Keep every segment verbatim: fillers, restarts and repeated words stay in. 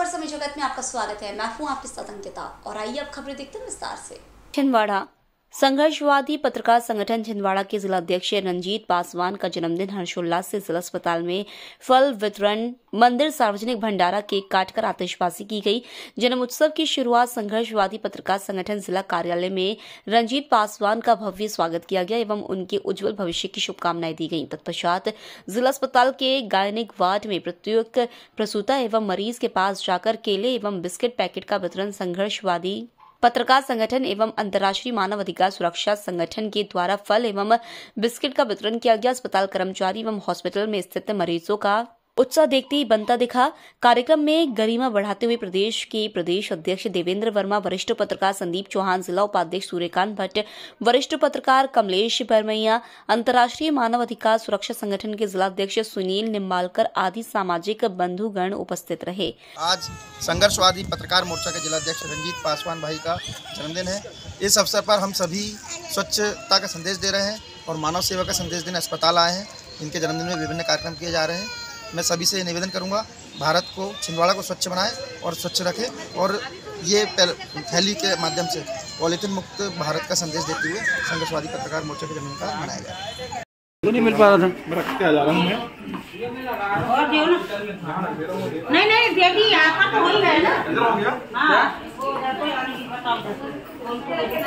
खबर समय जगत में आपका स्वागत है। मैं हूं आपके साथ अंकिता और आइए अब खबरें देखते हैं विस्तार से। छिंदवाड़ा संघर्षवादी पत्रकार संगठन छिंदवाड़ा के जिला अध्यक्ष रंजीत पासवान का जन्मदिन हर्षोल्लास से जिला अस्पताल में फल वितरण, मंदिर सार्वजनिक भंडारा, केक काटकर आतिशबाजी की गई। जन्म उत्सव की शुरुआत संघर्षवादी पत्रकार संगठन जिला कार्यालय में रंजीत पासवान का भव्य स्वागत किया गया एवं उनके उज्जवल भविष्य की शुभकामनाएं दी गई। तत्पश्चात जिला अस्पताल के गायनिक वार्ड में प्रत्येक प्रसूता एवं मरीज के पास जाकर केले एवं बिस्किट पैकेट का वितरण संघर्षवादी पत्रकार संगठन एवं अंतर्राष्ट्रीय मानव अधिकार सुरक्षा संगठन के द्वारा फल एवं बिस्किट का वितरण किया गया। अस्पताल कर्मचारी एवं हॉस्पिटल में स्थित मरीजों का उत्साह देखते ही बनता दिखा। कार्यक्रम में गरिमा बढ़ाते हुए प्रदेश के प्रदेश अध्यक्ष देवेंद्र वर्मा, वरिष्ठ पत्रकार संदीप चौहान, जिला उपाध्यक्ष सूर्यकांत भट्ट, वरिष्ठ पत्रकार कमलेश बरमैया, अंतर्राष्ट्रीय मानव अधिकार सुरक्षा संगठन के जिला अध्यक्ष सुनील निम्बालकर आदि सामाजिक बंधुगण उपस्थित रहे। आज संघर्षवादी पत्रकार मोर्चा के जिला अध्यक्ष रंजीत पासवान भाई का जन्मदिन है। इस अवसर पर हम सभी स्वच्छता का संदेश दे रहे हैं और मानव सेवा का संदेश देने अस्पताल आए हैं। इनके जन्मदिन में विभिन्न कार्यक्रम किए जा रहे हैं। मैं सभी से निवेदन करूंगा, भारत को, छिंदवाड़ा को स्वच्छ बनाए और स्वच्छ रखे और ये थैली के माध्यम से पॉलीथीन मुक्त भारत का संदेश देते हुए संघर्षवादी पत्रकार मोर्चा के जन्मदिन का मनाया गया। तो नहीं मिल पा रहा था, मैं रख के आ जा रहा हूं मैं। और दियो ना, नहीं नहीं दे दी, आपका तो वही है ना। इधर हो गया हां, वो उधर कोई आने की बताओ कौन को लेके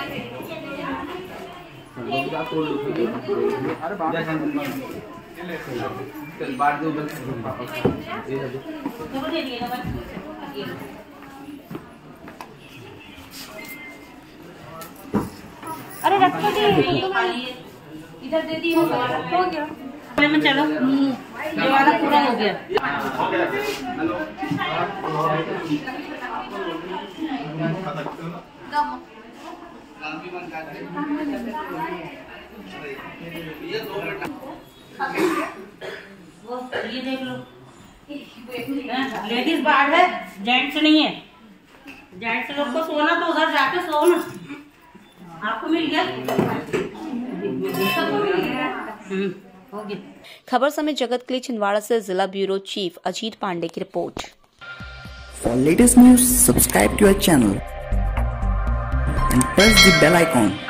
अरे बाप चल बात दो बस दे दिए ना अरे रखो दे इधर दे दी हो गया में। चलो ये वाला पूरा हो गया। हेलो वो ये देख लो, लेडीज बाहर है, जेंट्स नहीं है। जेंट्स लोग को सोना तो उधर जाके सो ना। आपको मिल गया, हो गया। खबर समय जगत के लिए छिंदवाड़ा से जिला ब्यूरो चीफ अजीत पांडे की report. For latest news, subscribe to our channel and press the bell icon.